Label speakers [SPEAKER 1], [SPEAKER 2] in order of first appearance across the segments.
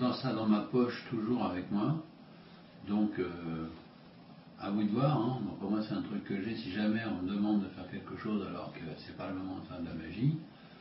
[SPEAKER 1] ça dans ma poche toujours avec moi. Donc, à vous de voir. Hein. Donc, pour moi, c'est un truc que j'ai. Si jamais on me demande de faire quelque chose alors que c'est pas le moment de faire de la magie,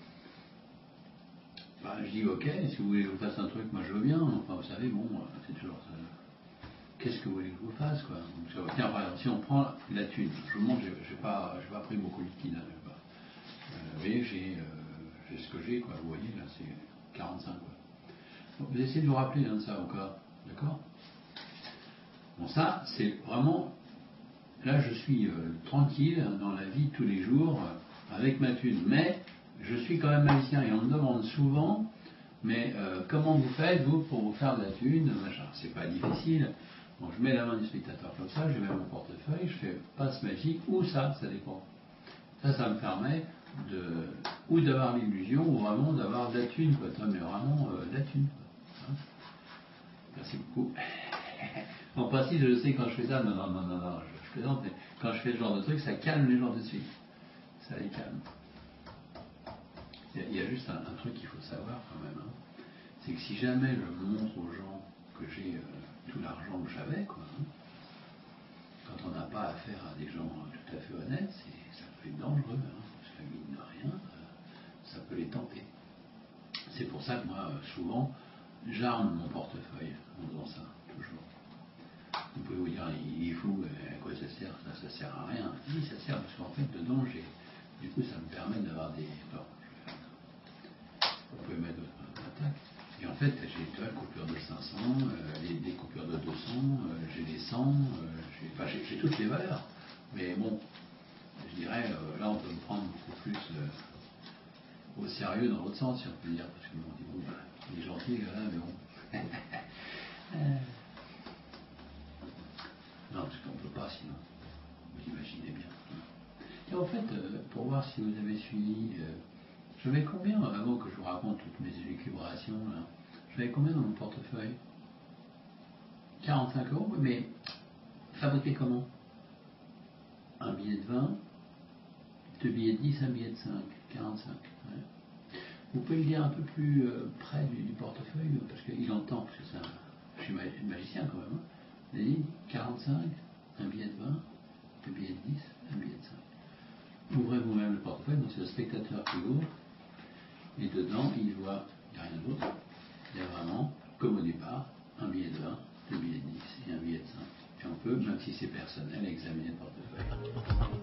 [SPEAKER 1] bah, je dis ok, si vous voulez que je vous fasse un truc, moi je veux bien. Enfin, vous savez, bon, c'est toujours ça. Qu'est-ce que vous voulez que je vous fasse, quoi? Donc, tiens, par exemple, si on prend la thune, je vous montre, j'ai pas pris beaucoup de liquide. Hein, vous voyez, j'ai ce que j'ai, quoi. Vous voyez, là, c'est 45, quoi. Donc, vous essayez de vous rappeler de ça encore, d'accord? Bon, ça, c'est vraiment. Là, je suis tranquille dans la vie de tous les jours avec ma thune. Mais je suis quand même magicien et on me demande souvent, mais comment vous faites, vous, pour vous faire de la thune, machin. C'est pas difficile. Donc, je mets la main du spectateur comme ça, je mets mon portefeuille, je fais passe magique ou ça dépend. Ça me permet ou d'avoir l'illusion ou vraiment d'avoir de la thune, quoi. Mais vraiment de la thune. Quoi. Hein. Merci beaucoup. En principe, je sais quand je fais ça, non, je plaisante, mais quand je fais ce genre de truc, ça calme les gens de suite. Ça les calme. Il y a juste un truc qu'il faut savoir quand même. Hein. C'est que si jamais je montre aux gens que j'ai tout l'argent que j'avais, quoi, hein, quand on n'a pas affaire à des gens tout à fait honnêtes, ça peut être dangereux, hein, parce que mine de rien, ça peut les tenter. C'est pour ça que moi, souvent, j'arme mon portefeuille en faisant ça, toujours. Vous pouvez vous dire, il est fou, à quoi ça sert? Ça sert à rien. Oui, ça sert parce qu'en fait, dedans, du coup, ça me permet d'avoir des. Bon, vous pouvez mettre l'attaque. Et en fait, j'ai des coupures de 500, des coupures de 200, j'ai des 100, j'ai toutes les valeurs. Mais bon, je dirais, là, on peut me prendre beaucoup plus au sérieux dans l'autre sens, si on peut dire. Parce que bon, on dit, bon, il est gentil, là, mais bon. Non, parce qu'on ne peut pas sinon. Vous imaginez bien. Et en fait, pour voir si vous avez suivi, j'avais combien, avant que je vous raconte toutes mes élucubrations, j'avais combien dans mon portefeuille? 45 €, mais fabriqué comment? Un billet de 20, deux billets de 10, un billet de 5, 45. Ouais. Vous pouvez le dire un peu plus près du portefeuille, parce qu'il entend, parce que je suis magicien quand même. Hein. Vous avez dit 45, un billet de 20, deux billets de 10, un billet de 5. Ouvrez vous-même le portefeuille, donc c'est le spectateur qui ouvre, et dedans, il voit, il n'y a rien d'autre, il y a vraiment, comme au départ, un billet de 20, deux billets de 10 et un billet de 5. Et on peut, même si c'est personnel, examiner le portefeuille.